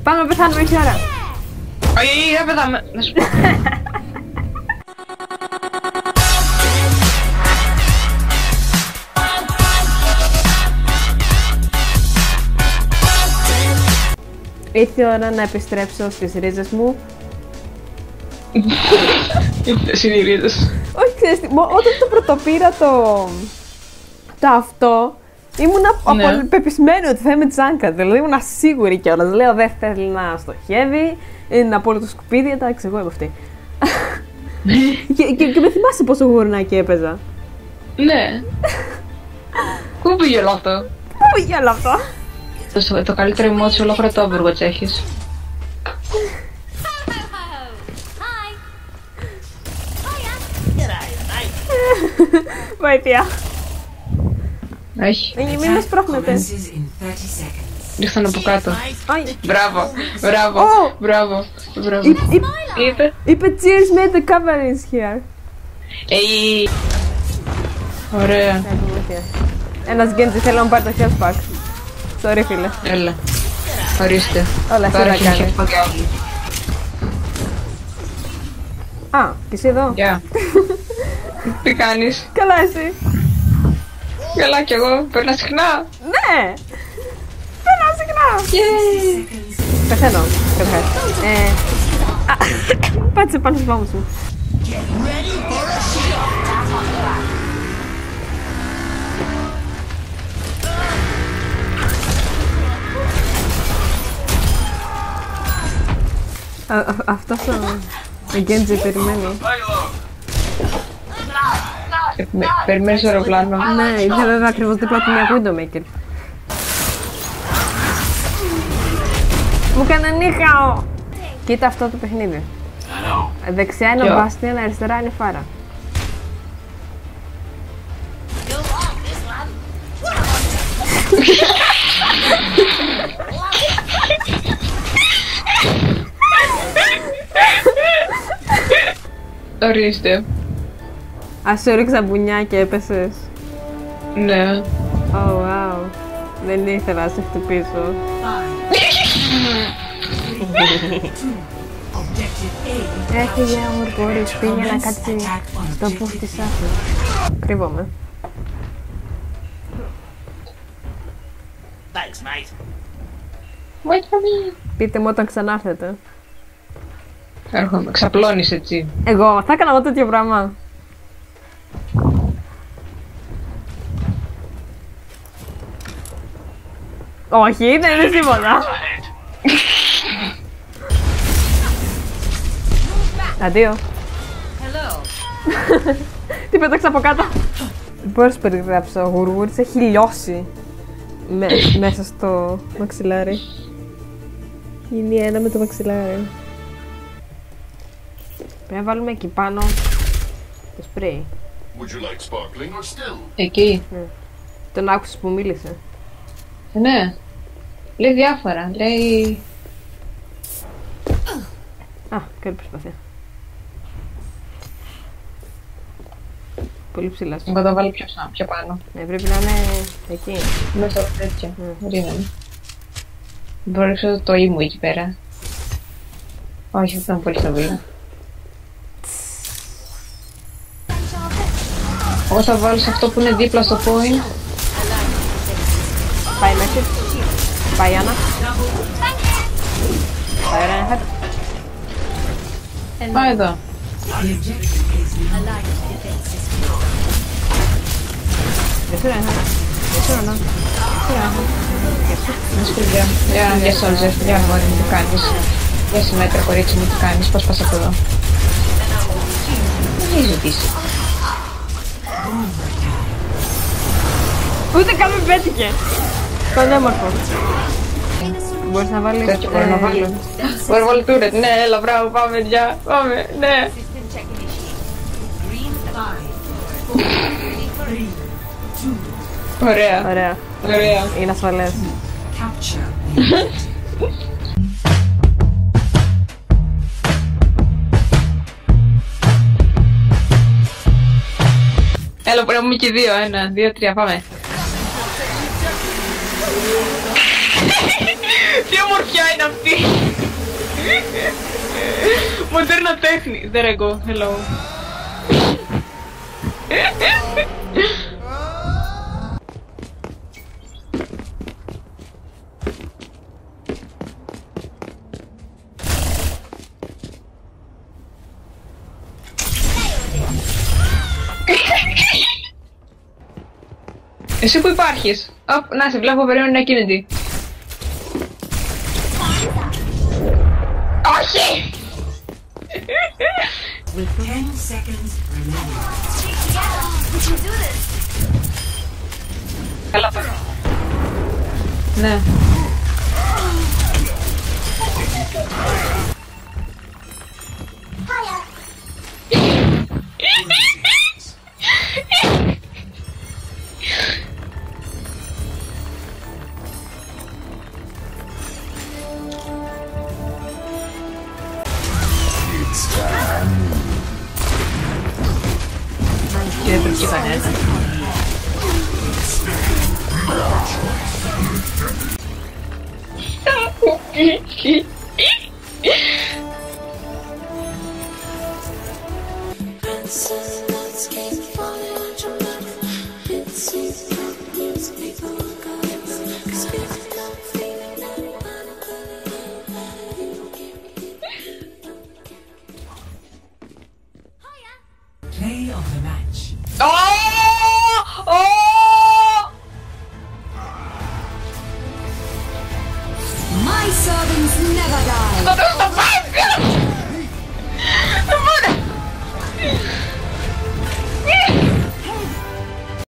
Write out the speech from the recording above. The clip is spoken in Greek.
Πάμε να πεθάνουμε, έχει ώρα. Όχι, δεν πεθάμε. Να σου πω. Ήρθε η ώρα να επιστρέψω στις ρίζες μου. Ήρθες είναι οι ρίζες. Όχι, ξέρεις τι, όταν το πρωτοπήρα το αυτό, ήμουνα πεπισμένη ότι θα είμαι τζάνκα. Δηλαδή ήμουνα σίγουρη κιόλας. Λέω δεν θέλει να στοχεύει, είναι απόλυτο σκουπίδι, εντάξει, εγώ είμαι αυτή. και με θυμάσαι πόσο γουρνάκι έπαιζα. Ναι. Πού πήγε όλο αυτό? Πού πήγε όλο αυτό? Το καλύτερο emote σε ολόκληρο το Overwatch έχεις. Βοήθεια. Όχι. Μην με σπρώχνετε. Ρίχτον από κάτω. Όχι. Μπράβο, μπράβο, μπράβο, μπράβο. Είπε cheers mate, the cover is here. Ωραία. Ένας Γκέντζι θέλει να μου πάρει το health pack. Sorry φίλε. Έλα. Ορίστε. Όλα εσύ να κάνει. Α, και εσύ εδώ. Γεια. Τι κάνεις? Καλά εσύ. Καλά κι εγώ. Περνά συχνά. Ναι. Περνά συχνά. Πεθαίνω. Πάτσε πάνω στους πάμους μου. Αυτός ο Γκέντζι περιμένει. Περιμένεις το αεροπλάνο. Ναι, είναι βέβαια ακριβώς δίπλα του μια Widowmaker. Μου έκανε νύχαο! Κοίτα αυτό το παιχνίδι. Δεξιά είναι ο Bastian, αριστερά είναι η Φάρα. Ορίστε. Ας σου ρίξα μπουνιά και έπεσες. Ναι. Oh wow. Δεν ήθελα να σε χτυπήσω. Έχει για ορκόρις, πήγε να κάτσει στο πουφ της άθλης. Κρύβομαι. Wait for me. Πείτε μου όταν ξανάρθετε. Έρχομαι. Ξαπλώνεις έτσι. Εγώ θα έκανα εγώ τέτοιο πράγμα. Όχι, δεν είναι τίποτα. Αντίο. Τι πέταξα από κάτω. Μπορείς να περιγράψω, ο Γουργούρης έχει λιώσει μέσα στο μαξιλάρι. Είναι ένα με το μαξιλάρι. Πρέπει να βάλουμε εκεί πάνω το σπρέι. Εκεί. Τον άκουσες που μίλησε. Ναι. Λέει διάφορα. Λέει... Α, καλή προσπάθεια. Πολύ ψηλά. Εγώ το βάλω πιο πάνω. Ναι, πρέπει να είναι εκεί. Μέσα από τέτοια. Περίμενε. Μπορώ να ρίξω το ήμου εκεί πέρα. Όχι, αυτό ήταν πολύ σταβίλα. Εγώ θα βάλω σε αυτό που είναι δίπλα στο point. Πάει μέχρι. Πάει Άννα. Πάει Ρένχαρτ. Πάει εδώ. Γεια σου Ρένχαρτ. Γεια σου Άννα. Να σου πει γεια Σόλζερ. Γεια αγόρι μου, τι κάνεις? Γεια συμμέτρα κορίτσι μου, τι κάνεις? Πώς πας από εδώ? Δεν έχει ζητήσει. Ούτε καν με πέτυχε. Πανέμορφο. Μπορείς να βάλεις... Τέτοιο μπορώ να βάλω. Μπορώ να βάλω τούρετ. Ναι, έλα, μπράβο, πάμε, γεια. Πάμε, ναι. Ωραία. Ωραία. Ωραία. Είναι ασφαλές. Έλα, πρέπει να πούμε και δύο. 1, 2, 3, πάμε. Τι ομορφιά είναι αυτή. Μοντέρνα τέχνη. There I go. Hello. Εσύ που υπάρχεις. Να σε βλέπω, περίμενε ακίνητη. Όχι! Καλά πάει. Ναι. Και δεν βρήκε κανένα. It's